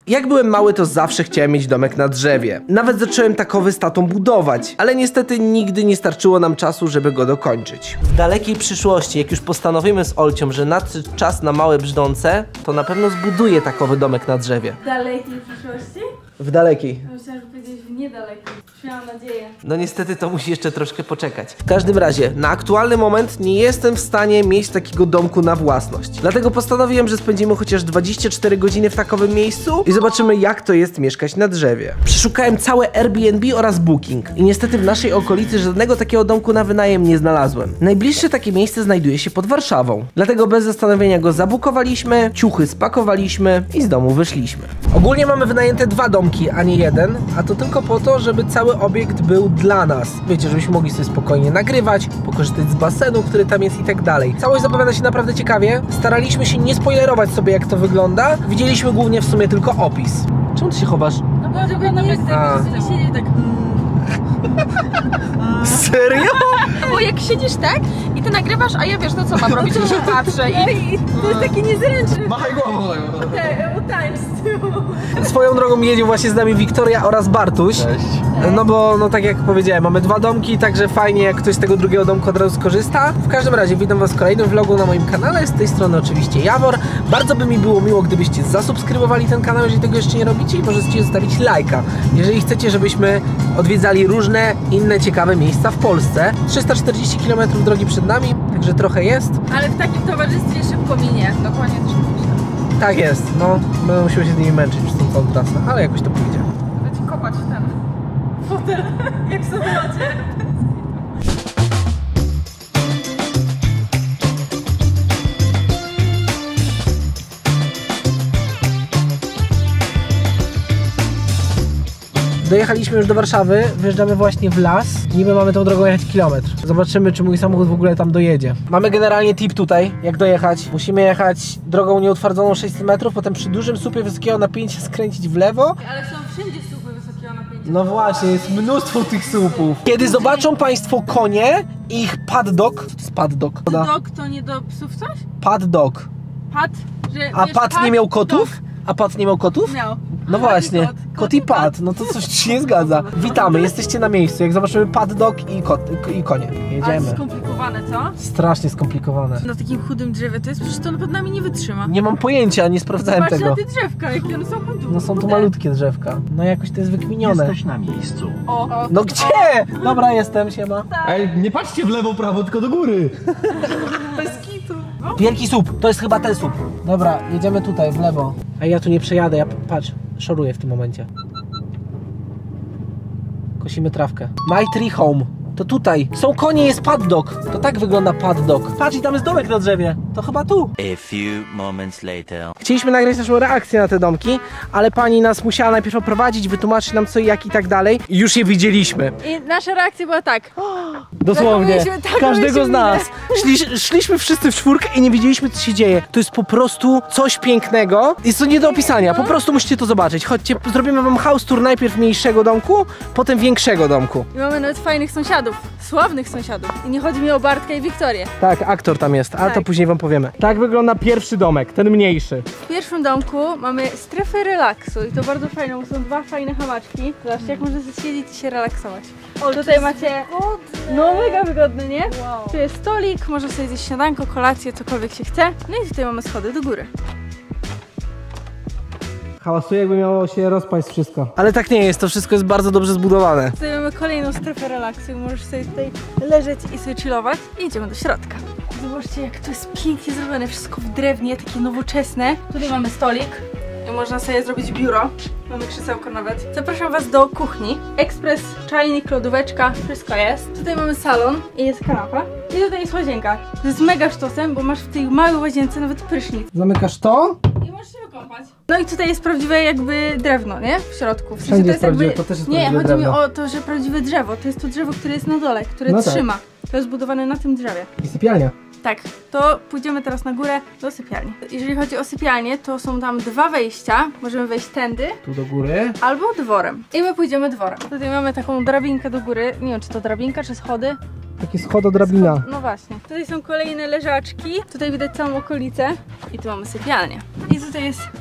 Jak byłem mały, to zawsze chciałem mieć domek na drzewie. Nawet zacząłem takowy z tatą budować, ale niestety nigdy nie starczyło nam czasu, żeby go dokończyć. W dalekiej przyszłości, jak już postanowimy z Olcią, że nadszedł czas na małe brzdące, to na pewno zbuduję takowy domek na drzewie. W dalekiej przyszłości? W dalekiej. Myślałam, że powiedziałeś w niedalekiej. Miałam nadzieję. No niestety to musi jeszcze troszkę poczekać. W każdym razie, na aktualny moment nie jestem w stanie mieć takiego domku na własność. Dlatego postanowiłem, że spędzimy chociaż 24 godziny w takowym miejscu i zobaczymy, jak to jest mieszkać na drzewie. Przeszukałem całe Airbnb oraz Booking i niestety w naszej okolicy żadnego takiego domku na wynajem nie znalazłem. Najbliższe takie miejsce znajduje się pod Warszawą. Dlatego bez zastanowienia go zabukowaliśmy, ciuchy spakowaliśmy i z domu wyszliśmy. Ogólnie mamy wynajęte 2 domki, a nie jeden, a to tylko po to, żeby cały obiekt był dla nas. Wiecie, żebyśmy mogli sobie spokojnie nagrywać, pokorzystać z basenu, który tam jest i tak dalej. Całość zapowiada się naprawdę ciekawie. Staraliśmy się nie spoilerować sobie, jak to wygląda. Widzieliśmy głównie w sumie tylko opis. Czemu ty się chowasz? No bo żeby nie siedzieć tak... Serio? Bo jak siedzisz tak i ty nagrywasz, a ja wiesz, no co mam robić, to się patrzę i to jest takie niezręczne. Machaj głową. Utańcz z tyłu. Swoją drogą jedzie właśnie z nami Wiktoria oraz Bartuś. Cześć. No bo, no tak jak powiedziałem, mamy 2 domki, także fajnie, jak ktoś z tego drugiego domku od razu skorzysta. W każdym razie witam was w kolejnym vlogu na moim kanale, z tej strony oczywiście Jawor. Bardzo by mi było miło, gdybyście zasubskrybowali ten kanał, jeżeli tego jeszcze nie robicie, i możecie zostawić lajka, jeżeli chcecie, żebyśmy odwiedzali różne inne ciekawe miejsca w Polsce. 340 km drogi przed nami, także trochę jest. Ale w takim towarzystwie szybko minie. Dokładnie też myślę. Tak jest, no, będę musiał się z nimi męczyć przez tą całą trasę, ale jakoś to pójdzie. Będzie kopać w ten fotel, jak w samolocie. Dojechaliśmy już do Warszawy, wjeżdżamy właśnie w las. Niby mamy tą drogą jechać kilometr. Zobaczymy, czy mój samochód w ogóle tam dojedzie. Mamy generalnie tip tutaj, jak dojechać. Musimy jechać drogą nieutwardzoną 600 metrów, potem przy dużym słupie wysokiego napięcia skręcić w lewo. Ale są wszędzie słupy wysokiego napięcia. No właśnie, jest mnóstwo tych słupów. Kiedy zobaczą Państwo konie i ich paddock, to jest paddock. Dog to nie do psów coś? Paddock. Pat? Że, A wiesz, Pat nie miał kotów? dog. A Pat nie miał kotów? Miał. No właśnie, kot i Pat, no to coś ci nie zgadza. Witamy, jesteście na miejscu, jak zobaczymy paddock i konie. Ale Jedziemy. skomplikowane, co? Strasznie skomplikowane. Na takim chudym drzewie to jest, przecież to pod nami nie wytrzyma. Nie mam pojęcia, nie sprawdzałem Patrz tego. na te drzewka, jakie one są chude. No są tu malutkie drzewka. No jakoś to jest wykminione. Jesteś na miejscu. O. No gdzie? Dobra, jestem, siema. Ej, nie patrzcie w lewo, prawo, tylko do góry. Bez kitu. Wielki słup, to jest chyba ten słup. Dobra, jedziemy tutaj, w lewo. A ja tu nie przejadę, ja patrz, szoruję w tym momencie. Kosimy trawkę. My Tree Home. To tutaj. Są konie, jest paddock. To tak wygląda paddock. Patrz, i tam jest domek na drzewie. To chyba tu. A few moments later. Chcieliśmy nagrać naszą reakcję na te domki, ale pani nas musiała najpierw oprowadzić, wytłumaczyć nam co i jak i tak dalej. I już je widzieliśmy. I nasza reakcja była tak. Dosłownie. Tak Każdego z minę. nas. Szliśmy wszyscy w czwórkę i nie wiedzieliśmy, co się dzieje. To jest po prostu coś pięknego. Jest to nie do opisania. Po prostu musicie to zobaczyć. Chodźcie, zrobimy wam house tour najpierw mniejszego domku, potem większego domku. I mamy nawet fajnych sąsiadów. Sławnych sąsiadów. I nie chodzi mi o Bartka i Wiktorię. Tak, aktor tam jest, a to Tak. później wam powiemy. Tak wygląda pierwszy domek, ten mniejszy. W pierwszym domku mamy strefę relaksu i to bardzo fajne, bo są 2 fajne hamaczki. Zobaczcie, jak można siedzieć i się relaksować. O, tutaj macie... No mega wygodny, nie? Wow. Tu jest stolik, można sobie zjeść śniadanko, kolację, cokolwiek się chce. No i tutaj mamy schody do góry. Hałasuje, jakby miało się rozpaść wszystko. Ale tak nie jest, to wszystko jest bardzo dobrze zbudowane. Tutaj mamy kolejną strefę relaksu i możesz sobie tutaj leżeć i sobie chillować. I idziemy do środka. Zobaczcie, jak to jest pięknie zrobione, wszystko w drewnie, takie nowoczesne. Tutaj mamy stolik i można sobie zrobić biuro. Mamy krzesełko nawet. Zapraszam was do kuchni. Ekspres, czajnik, lodóweczka, wszystko jest. Tutaj mamy salon i jest kanapa. I tutaj jest łazienka. To jest mega sztosem, bo masz w tej małej łazience nawet prysznic. Zamykasz to? I możesz się wykąpać. No i tutaj jest prawdziwe jakby drewno, nie? W środku. W sensie Wszędzie to jest prawdziwe, jakby... to też jest nie, prawdziwe chodzi mi drewno. o to, że prawdziwe drzewo. To jest to drzewo, które jest na dole, które No tak. trzyma. To jest budowane na tym drzewie. I sypialnia. Tak, to pójdziemy teraz na górę do sypialni. Jeżeli chodzi o sypialnię, to są tam 2 wejścia. Możemy wejść tędy Tu do góry. albo dworem. I my pójdziemy dworem. Tutaj mamy taką drabinkę do góry. Nie wiem, czy to drabinka, czy schody. Taki schododrabina. No właśnie. Tutaj są kolejne leżaczki. Tutaj widać całą okolicę. I tu mamy sypialnię. I tutaj jest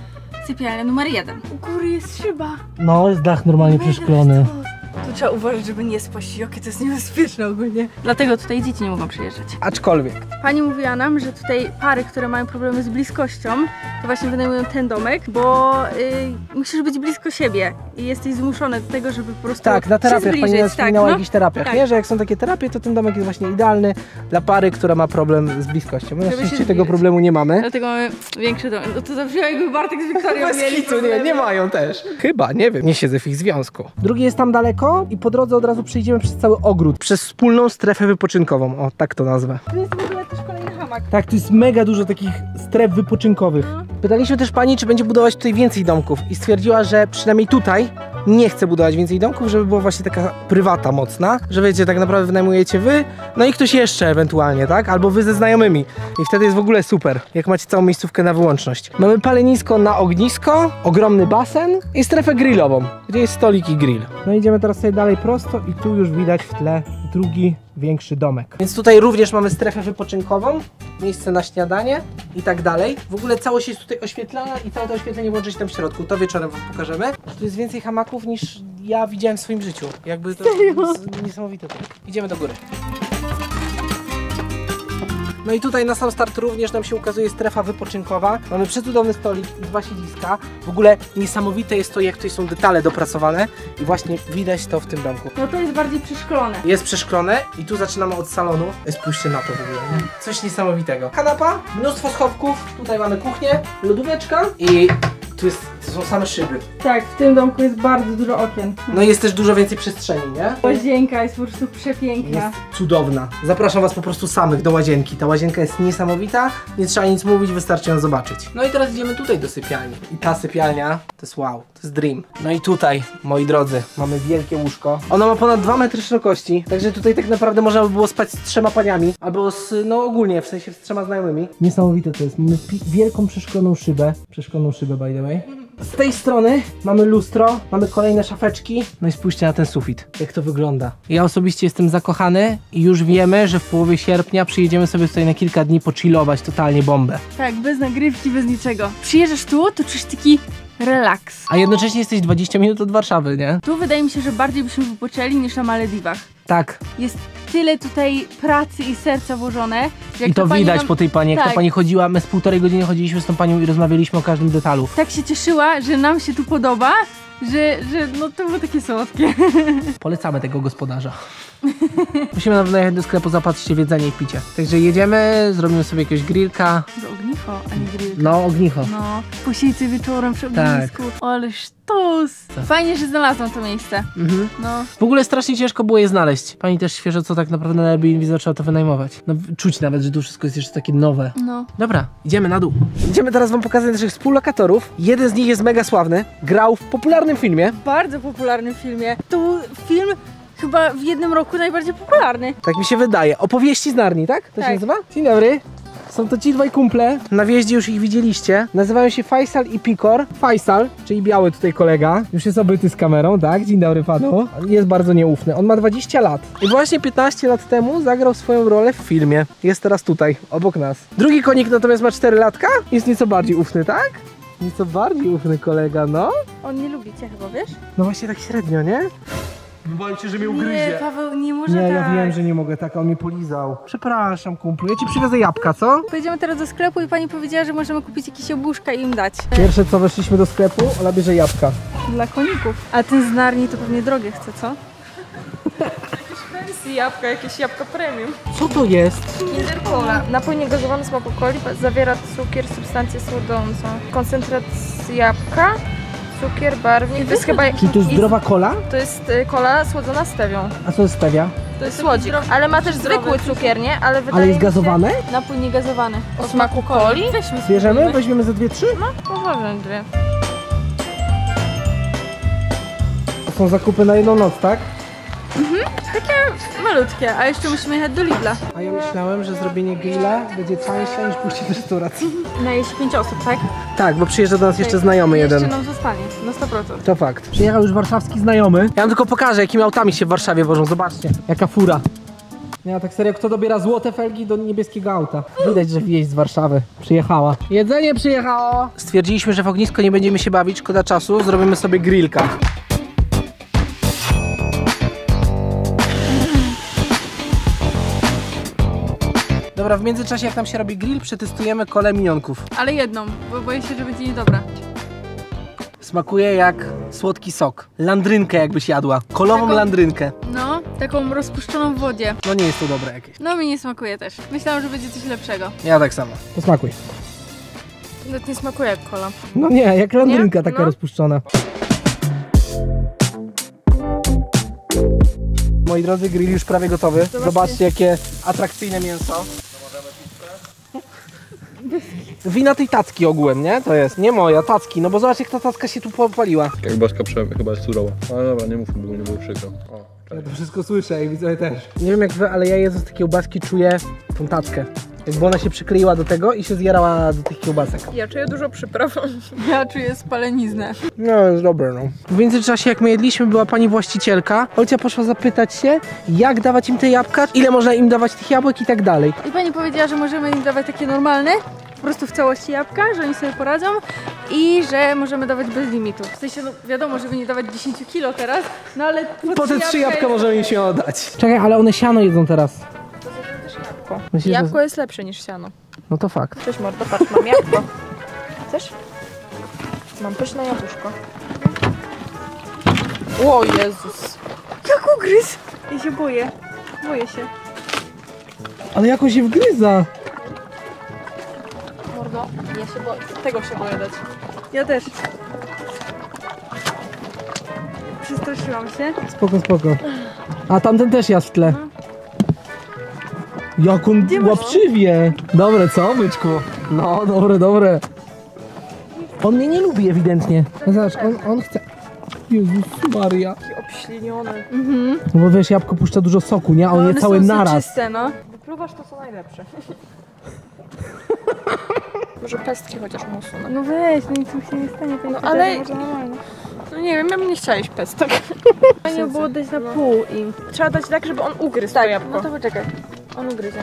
sypialnia numer 1. U góry jest szyba. No, jest dach normalnie przeszklony. Tu trzeba uważać, żeby nie spaść, jakie to jest niebezpieczne ogólnie. Dlatego tutaj dzieci nie mogą przyjeżdżać. Aczkolwiek. Pani mówiła nam, że tutaj pary, które mają problemy z bliskością, to właśnie wynajmują ten domek, bo musisz być blisko siebie i jesteś zmuszony do tego, żeby po prostu Tak, na terapiach, pani zbliżyć. nas wspominała o no. jakichś terapiach, Tak. nie? Że jak są takie terapie, to ten domek jest właśnie idealny dla pary, która ma problem z bliskością. My na Żeby się szczęście tego zbliżyć. problemu nie mamy. Dlatego mamy większy dom. No to zabrzmiało, jakby Bartek z Wiktorią Bez mieli kitu, nie, problemy. nie mają też. Chyba, nie wiem, nie siedzę w ich związku. Drugi jest tam daleko i po drodze od razu przejdziemy przez cały ogród, przez wspólną strefę wypoczynkową, o tak to nazwę. Tu jest w ogóle też kolejny hamak. Tak, tu jest mega dużo takich stref wypoczynkowych. Pytaliśmy też pani, czy będzie budować tutaj więcej domków i stwierdziła, że przynajmniej tutaj nie chce budować więcej domków, żeby była właśnie taka prywata mocna, że wiecie, tak naprawdę wynajmujecie wy, no i ktoś jeszcze ewentualnie, tak? Albo wy ze znajomymi. I wtedy jest w ogóle super, jak macie całą miejscówkę na wyłączność. Mamy palenisko na ognisko, ogromny basen i strefę grillową, gdzie jest stolik i grill. No idziemy teraz sobie dalej prosto i tu już widać w tle drugi większy domek. Więc tutaj również mamy strefę wypoczynkową, miejsce na śniadanie i tak dalej. W ogóle całość jest tutaj oświetlana i całe to oświetlenie łączy się tam w środku. To wieczorem wam pokażemy. Tu jest więcej hamaków niż ja widziałem w swoim życiu. Jakby to jest niesamowite. Idziemy do góry. No i tutaj na sam start również nam się ukazuje strefa wypoczynkowa. Mamy przecudowny stolik i 2 siedziska. W ogóle niesamowite jest to, jak tutaj są detale dopracowane i właśnie widać to w tym domku. No to jest bardziej przeszklone. Jest przeszklone i tu zaczynamy od salonu. Spójrzcie na to w ogóle, nie? Coś niesamowitego. Kanapa, mnóstwo schowków, tutaj mamy kuchnię, lodóweczka i tu są same szyby. Tak, w tym domku jest bardzo dużo okien. No i jest też dużo więcej przestrzeni, nie? Łazienka jest po prostu przepiękna. Jest cudowna. Zapraszam was po prostu samych do łazienki. Ta łazienka jest niesamowita, nie trzeba nic mówić, wystarczy ją zobaczyć. No i teraz idziemy tutaj do sypialni. I ta sypialnia to jest wow, to jest dream. No i tutaj, moi drodzy, mamy wielkie łóżko. Ono ma ponad 2 metry szerokości, także tutaj tak naprawdę można by było spać z 3 paniami, albo z, no ogólnie, w sensie z 3 znajomymi. Niesamowite to jest. Mamy wielką przeszkloną szybę by the way. Z tej strony mamy lustro, mamy kolejne szafeczki. No i spójrzcie na ten sufit, jak to wygląda. Ja osobiście jestem zakochany i już wiemy, że w połowie sierpnia przyjedziemy sobie tutaj na kilka dni pochillować, totalnie bombę. Tak, bez nagrywki, bez niczego. Przyjeżdżasz tu, to czujesz taki relaks. A jednocześnie jesteś 20 minut od Warszawy, nie? Tu wydaje mi się, że bardziej byśmy wypoczęli niż na Malediwach. Tak. Jest tyle tutaj pracy i serca włożone. Że I to pani widać nam po tej pani, jak Tak. ta pani chodziła, my z 1,5 godziny chodziliśmy z tą panią i rozmawialiśmy o każdym detalu. tak się cieszyła, że nam się tu podoba, że no to było takie słodkie. Polecamy tego gospodarza. Musimy nawet najechać do sklepu, zapatrzcie w jedzenie i picie. Także jedziemy, zrobimy sobie jakiegoś grillka. To ognicho, a nie grill. No, ognicho. No, posiedzę wieczorem przy ognisku. Ale sztos! Fajnie, że znalazłam to miejsce. Mhm. No. W ogóle strasznie ciężko było je znaleźć. Pani też świeżo co tak naprawdę na Airbnb zaczęła to wynajmować. No czuć nawet, że tu wszystko jest jeszcze takie nowe. No. Dobra, idziemy na dół. Idziemy teraz wam pokazać naszych współlokatorów. Jeden z nich jest mega sławny. Grał w popularnym filmie. Bardzo popularnym filmie. To był film chyba w jednym roku najbardziej popularny. Tak mi się wydaje. Opowieści z Narni, tak? To się Tak. nazywa? Dzień dobry. Są to ci dwaj kumple. Na wjeździe już ich widzieliście. Nazywają się Faisal i Pikor. Faisal, czyli biały tutaj kolega. Już jest obyty z kamerą, tak? Dzień dobry panu. Jest bardzo nieufny. On ma 20 lat. I właśnie 15 lat temu zagrał swoją rolę w filmie. Jest teraz tutaj, obok nas. Drugi konik natomiast ma 4 latka. Jest nieco bardziej ufny, tak? Nieco bardziej ufny kolega, no. On nie lubi cię chyba, wiesz? No właśnie tak średnio, nie? Bałem się, że mnie Nie, ugryzie. Paweł, nie może Nie, tak. ja wiem, że nie mogę tak, a on mnie polizał. Przepraszam, kumplu. Ja ci przywiozę jabłka, co? Pojedziemy teraz do sklepu i pani powiedziała, że możemy kupić jakieś jabłuszka i im dać. Pierwsze co, weszliśmy do sklepu, Ola bierze jabłka. Dla koników. A ten z Narni to pewnie drogie chce, co? Jakieś fancy jabłka, jakieś jabłka premium. Co to jest? Kinder Cola. Napój niegazowany smaku coli zawiera cukier, substancję słodzącą. Koncentrat z jabłka, cukier, barwnik. To jest chyba... Czy to jest zdrowa kola? To jest cola słodzona stewią. A co jest stevia? To jest słodzik. Ale ma też zwykły cukier, nie? Ale wydaje Ale jest mi się- gazowane? Napój niegazowany. O smaku coli? Weźmy Bierzemy? Weźmiemy ze 2-3? Może dwie. To są zakupy na jedną noc, tak? Takie malutkie, a jeszcze musimy jechać do Lidla. A ja myślałem, że zrobienie grilla będzie tańsze niż pójście do restauracji. Na jeśli 5 osób, tak? Tak, bo przyjeżdża do nas jeszcze znajomy Jeszcze jeden. nam zostanie, na 100%. To fakt. Przyjechał już warszawski znajomy. Ja wam tylko pokażę, jakimi autami się w Warszawie wożą. Zobaczcie, jaka fura. Nie, tak serio, kto dobiera złote felgi do niebieskiego auta? Widać, że wieść z Warszawy przyjechała. Jedzenie przyjechało! Stwierdziliśmy, że w ognisko nie będziemy się bawić, szkoda czasu, zrobimy sobie grillka. Dobra, w międzyczasie jak nam się robi grill, przetestujemy kolę minionków. Ale jedną, bo boję się, że będzie niedobra. Smakuje jak słodki sok. Landrynkę jakbyś jadła. Kolową landrynkę. No, taką rozpuszczoną w wodzie. No nie jest to dobre jakieś. No mi nie smakuje też. Myślałam, że będzie coś lepszego. Ja tak samo. To smakuj. No nie smakuje jak kola. No nie, jak landrynka Nie? taka No. rozpuszczona. Moi drodzy, grill już prawie gotowy. Zobaczcie jakie atrakcyjne mięso. Wina tej tacki ogółem, nie? To jest, nie moja, tacki, no bo zobacz jak ta tacka się tu popaliła. Jak Baśka chyba jest surowa. Ale dobra, nie mówmy, bo nie było przykro. Ja to wszystko słyszę i widzowie też. Nie wiem jak wy, ale ja jedząc te kiełbaski czuję tą tackę. Jakby ona się przykleiła do tego i się zjarała do tych kiełbasek. Ja czuję dużo przypraw. Ja czuję spaleniznę. No, jest dobre, no. W międzyczasie, jak my jedliśmy, była pani właścicielka. Olcia poszła zapytać się, jak dawać im te jabłka, ile można im dawać tych jabłek i tak dalej. I pani powiedziała, że możemy im dawać takie normalne, po prostu w całości jabłka, że oni sobie poradzą i że możemy dawać bez limitu. W sensie, no wiadomo, żeby nie dawać 10 kilo teraz, no ale... Po te 3 jabłka jest... możemy im się oddać. Czekaj, ale one siano jedzą teraz. Myślisz, Jabłko jest lepsze niż siano. No to fakt. Cześć mordo, patrz, mam jabłko. Chcesz? Mam pyszne jabłuszko. O Jezus. Jak ugryz! Ja się boję. Boję się. Ale jakoś się wgryza. Mordo, ja się boję. Tego się boję dać. Ja też. Przestraszyłam się. Spoko, spoko. A tamten też jest w tle. Jak on łapczywie. Dobre, co, byczku? No, dobre, dobre. On mnie nie lubi ewidentnie. No zobacz, on chce... Jezus Maria. Taki obśliniony. No bo wiesz, jabłko puszcza dużo soku, nie? A on je one cały są naraz. soczyste, no. Wypluwasz to co najlepsze. Może pestki chociaż mu usunę. No weź, no nic mi się nie stanie. No ale... No nie wiem, ja bym nie chciała iść pestek. Fajnie było dać na pół im. Trzeba dać tak, żeby on ugryzł to jabłko. No to poczekaj. On ugryzie.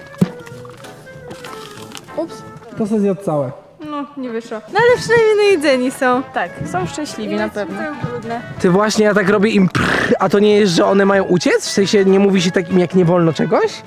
Ups. To se zjadł całe. No, nie wyszło. No ale przynajmniej najedzeni są. Tak, są szczęśliwi na pewno. Ty właśnie, ja tak robię im prrr, a to nie jest, że one mają uciec? W sensie nie mówi się takim jak nie wolno czegoś?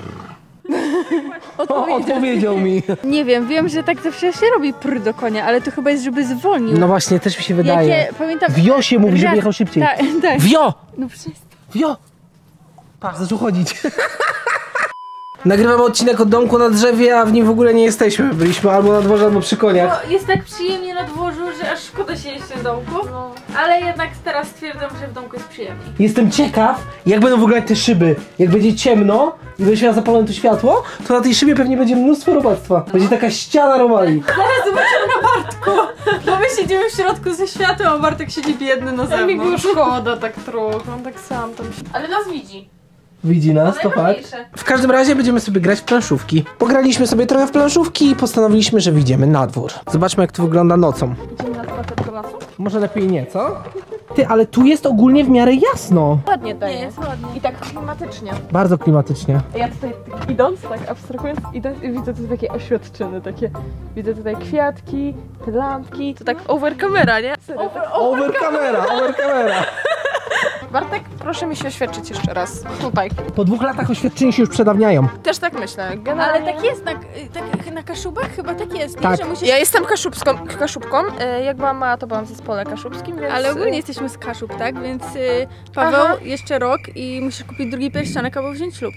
Odpowiedział mi. Nie wiem, że tak zawsze się robi do konia, ale to chyba jest, żeby zwolnił. No właśnie, też mi się wydaje. Pamiętam... Wio się mówi, żeby jechał szybciej. Tak, tak. Wio! No przestań. Wio! Patrz, zaczął chodzić. Nagrywamy odcinek od domku na drzewie, a w nim w ogóle nie jesteśmy. Byliśmy albo na dworze, albo przy koniach. No, jest tak przyjemnie na dworzu, że aż szkoda się jeszcze w domku. No. Ale jednak teraz stwierdzam, że w domku jest przyjemniej. Jestem ciekaw, jak będą wyglądać te szyby. Jak będzie ciemno i będzie miała zapalone to światło, to na tej szybie pewnie będzie mnóstwo robactwa. Będzie taka ściana robali. Zaraz zobaczymy na Bartku, bo my siedzimy w środku ze światłem, a Bartek siedzi biedny na Mi zewnątrz. go szkoda tak trochę, on tak sam tam się... Ale nas widzi. Widzi nas, to fakt. Najważniejsze. W każdym razie będziemy sobie grać w planszówki. Pograliśmy sobie trochę w planszówki i postanowiliśmy, że wyjdziemy na dwór. Zobaczmy, jak to wygląda nocą. Idziemy na spacer do lasu? Może lepiej nie, co? Ty, ale tu jest ogólnie w miarę jasno. Ładnie daje. Nie, jest ładnie. I tak klimatycznie. Bardzo klimatycznie. Ja tutaj tak idąc, tak abstrahując, widzę tu takie oświadczyny, takie, widzę tutaj kwiatki, te lampki, to tak over camera, nie? Serio, tak. Over kamera, over kamera. Bartek, proszę mi się oświadczyć jeszcze raz, tutaj. Po 2 latach oświadczenia się już przedawniają. Też tak myślę, Ale generalnie. tak jest na Kaszubach? Chyba tak jest, Tak. nie? Że musisz... Ja jestem kaszubką, jak byłam mała, to byłam w zespole kaszubskim, więc... Ale ogólnie jesteśmy z Kaszub, tak? Więc Paweł Aha. jeszcze rok i musisz kupić drugi pierścionek albo wziąć ślub.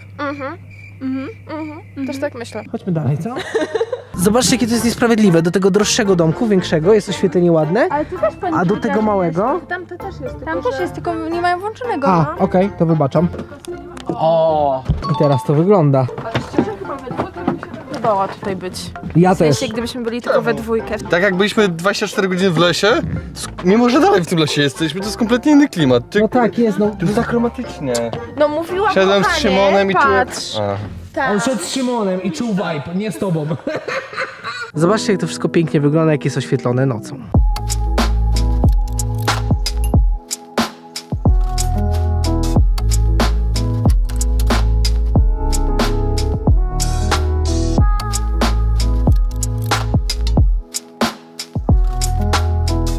Też tak myślę. Chodźmy dalej, co? Zobaczcie, jakie to jest niesprawiedliwe. Do tego droższego domku, większego, jest oświetlenie ładne, Ale tu też pani a do tego małego... Tam to też jest, Tam też jest, tylko nie mają włączonego. A, okej, to wybaczam. O! I teraz to wygląda. Ale szczerze chyba we dwójkę bym się tak bała tutaj być. Ja W sensie, też. gdybyśmy byli tylko we dwójkę. Tak jak byliśmy 24 godziny w lesie, mimo że dalej w tym lesie jesteśmy, to jest kompletnie inny klimat. No tak, jest, no. To jest tak romantycznie. No mówiłam, Szedłem z kochanie, Szymonem i czułem... patrz. A. Tak. On szedł z Szymonem i czuł vibe, nie z tobą. Zobaczcie, jak to wszystko pięknie wygląda, jak jest oświetlone nocą.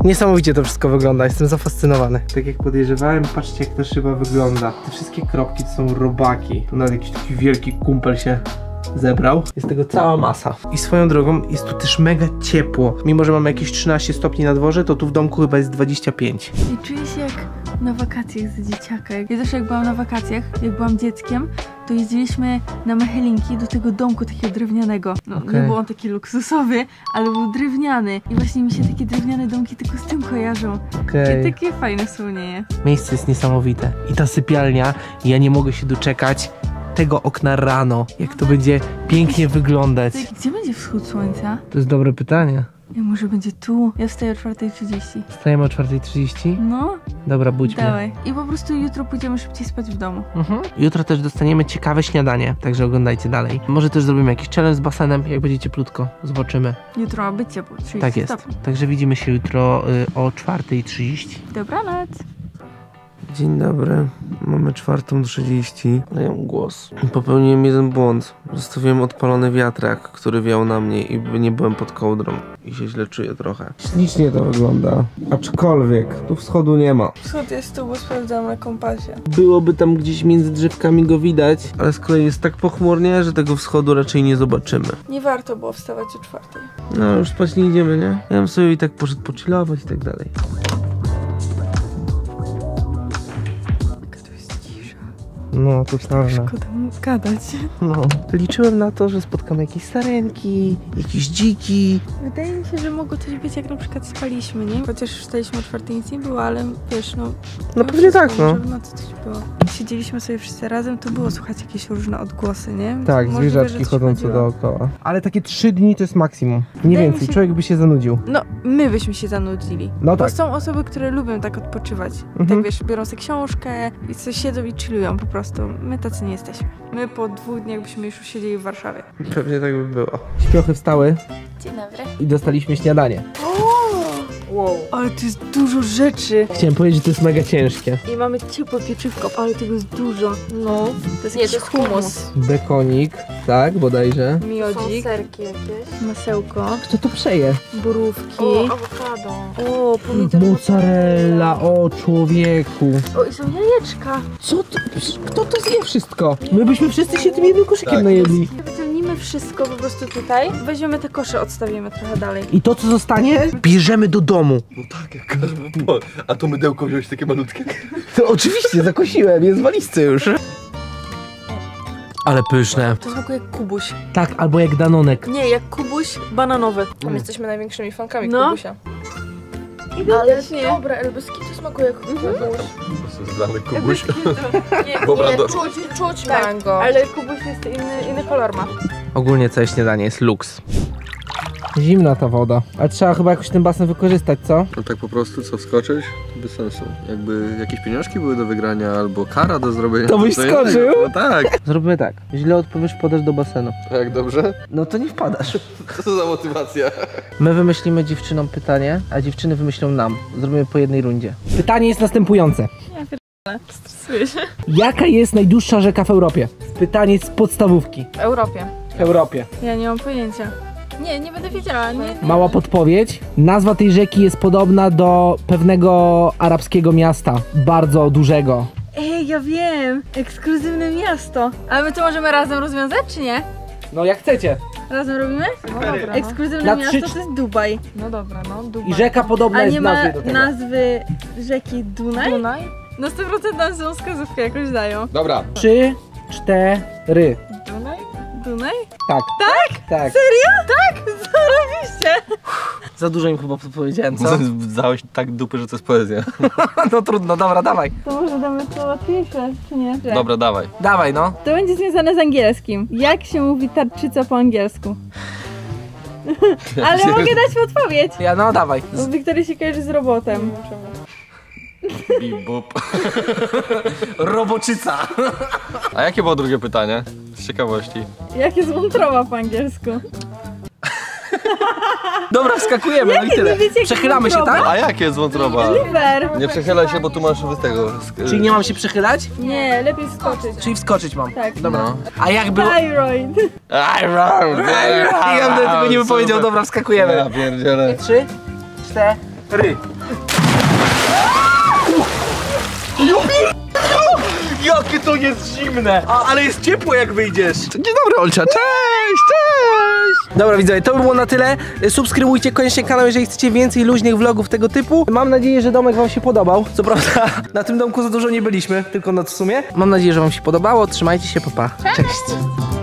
Niesamowicie to wszystko wygląda, jestem zafascynowany. Tak jak podejrzewałem, patrzcie jak ta szyba wygląda. Te wszystkie kropki to są robaki. Tu nawet jakiś taki wielki kumpel się zebrał. Jest tego cała masa. I swoją drogą jest tu też mega ciepło. Mimo, że mamy jakieś 13 stopni na dworze, to tu w domku chyba jest 25. I czuję się jak na wakacjach za dzieciaka. Ja też jak byłam na wakacjach, jak byłam dzieckiem, to jeździliśmy na Mechelinki do tego domku takiego drewnianego. No, nie był on taki luksusowy, ale był drewniany. I właśnie mi się takie drewniane domki tylko z tym kojarzą. I takie fajne wspomnienie. Miejsce jest niesamowite. I ta sypialnia, ja nie mogę się doczekać tego okna rano, jak to będzie pięknie wyglądać. Gdzie będzie wschód słońca? To jest dobre pytanie. Ja może będzie tu. Ja wstaję o 4:30. Wstajemy o 4:30? No, Dobra, budź mnie. dawaj. I po prostu jutro pójdziemy szybciej spać w domu. Jutro też dostaniemy ciekawe śniadanie, także oglądajcie dalej. Może też zrobimy jakiś challenge z basenem, jak będzie cieplutko. Zobaczymy. Jutro ma być ciepło, 30 Tak jest. stopni. Także widzimy się jutro o 4:30. Dobranoc. Dzień dobry, mamy 4:30. Daję głos. Popełniłem jeden błąd. Zostawiłem odpalony wiatrak, który wiał na mnie i nie byłem pod kołdrą. I się źle czuję trochę. Ślicznie to wygląda. Aczkolwiek tu wschodu nie ma. Wschód jest tu, bo sprawdzam na kompasie. Byłoby tam gdzieś między drzewkami go widać, ale z kolei jest tak pochmurnie, że tego wschodu raczej nie zobaczymy. Nie warto było wstawać o 4:00. No już spać nie idziemy, nie? Ja bym sobie i tak poszedł pochillować i tak dalej. No, totalnie. Szkoda gadać. No. Liczyłem na to, że spotkamy jakieś sarenki, jakieś dziki. Wydaje mi się, że mogło coś być, jak na przykład spaliśmy, nie? Chociaż wstaliśmy o 4:00, nic nie było, ale wiesz, no... No pewnie tak, no. Może w nocy coś było. Jak siedzieliśmy sobie wszyscy razem, to było słychać jakieś różne odgłosy, nie? Tak, Możliwe, zwierzaczki że coś chodzące chodziło. dookoła. Ale takie 3 dni to jest maksimum. Nie Wydaje mi więcej, się- człowiek by się zanudził. No, my byśmy się zanudzili. No Bo tak. są osoby, które lubią tak odpoczywać. Mhm. Tak wiesz, biorą sobie książkę i coś siedzą i chillują po prostu. My tacy nie jesteśmy. My po 2 dniach byśmy już siedzieli w Warszawie. Pewnie tak by było. Śpiochy wstały Dzień dobry. i dostaliśmy śniadanie. Wow. Ale to jest dużo rzeczy. Chciałem powiedzieć, że to jest mega ciężkie. I mamy ciepłe pieczywko, ale tego jest dużo. No. To jest jakiś hummus. Bekonik, tak, bodajże. Miodzik. Serki jakieś. Masełko. Kto to przeje? Borówki. awokado. O, pomidor. Mozzarella, o człowieku. O, i są jajeczka. Co to? Kto to zje wszystko? My byśmy wszyscy się tym jednym koszykiem najedli. Wyciągnijmy wszystko po prostu tutaj. Weźmiemy te kosze, odstawimy trochę dalej. I to, co zostanie, bierzemy do domu. No tak, jak każdy. A to mydełko wziąłeś takie malutkie? To oczywiście, zakosiłem, jest w walizce już. Ale pyszne. To smakuje jak kubuś. Tak, albo jak danonek. Nie, jak kubuś bananowy. Tam jesteśmy największymi fankami No. Kubusia. Ale nie. Dobra, elbeski to smakuje jak Kubuś. Po prostu zlany kubuś. Nie, Dobra, Nie, do- czuć tak, mango. ale kubuś jest inny kolor ma. Ogólnie całe śniadanie jest luks. Zimna ta woda. Ale trzeba chyba jakoś ten basen wykorzystać, co? No tak po prostu, co wskoczyć? To bez sensu. Jakby jakieś pieniążki były do wygrania albo kara do zrobienia. To byś co innego. skoczył? No tak. Zrobimy tak. Źle odpowiesz, podasz do basenu. A jak dobrze? No to nie wpadasz. Co to za motywacja? My wymyślimy dziewczynom pytanie, a dziewczyny wymyślą nam. Zrobimy po jednej rundzie. Pytanie jest następujące. Stresuję się. Jaka jest najdłuższa rzeka w Europie? Pytanie z podstawówki. W Europie. W Europie. Ja nie mam pojęcia. Nie będę wiedziała. Nie. Mała podpowiedź. Nazwa tej rzeki jest podobna do pewnego arabskiego miasta. Bardzo dużego. Ej, ja wiem. Ekskluzywne miasto. Ale my to możemy razem rozwiązać, czy nie? No jak chcecie. Razem robimy? No dobra, no. Ekskluzywne Na miasto 3-4 to jest Dubaj. No dobra, no. Dubaj. I rzeka podobna A jest nie w ma nazwie do tego. nazwy rzeki Dunaj? Dunaj? Na 100% nam są wskazówkę jakoś dają. Dobra. 3, 4. Dunaj? Dunaj? Tak. Tak? Tak. Serio? Tak? Zarobiście. Za dużo im chyba podpowiedziałem, co? Dałeś tak dupy, że to jest poezja. No trudno, dobra, dawaj. To może damy to łatwiejsze, czy nie? Dobra, dawaj. Dawaj, no. To będzie związane z angielskim. Jak się mówi tarczyca po angielsku? Ale mogę dać podpowiedź. Ja, no dawaj. Bo Wiktoria się kojarzy z robotem. Bip-bup. Roboczyca. A jakie było drugie pytanie? Z ciekawości. Jak jest wątroba po angielsku? Dobra, wskakujemy, no i tyle. nie wiecie, jak Przechylamy się, wątroba? tak? A jakie jest wątroba? Liver. Nie przechylaj się, bo tu masz z tego. Czyli nie mam się przechylać? Nie, lepiej skoczyć. Czyli wskoczyć mam. Tak. Dobra. No. A jak było... Thyroid. Ja bym tego nie powiedział, dobra, wskakujemy. Ja pierdzielę. 3, 4. jest zimne, ale jest ciepło jak wyjdziesz. Dzień dobry, Olcia, cześć, cześć! Dobra widzowie, to by było na tyle. Subskrybujcie koniecznie kanał, jeżeli chcecie więcej luźnych vlogów tego typu. Mam nadzieję, że domek wam się podobał. Co prawda na tym domku za dużo nie byliśmy, tylko noc w sumie. Mam nadzieję, że wam się podobało. Trzymajcie się, pa pa. Cześć.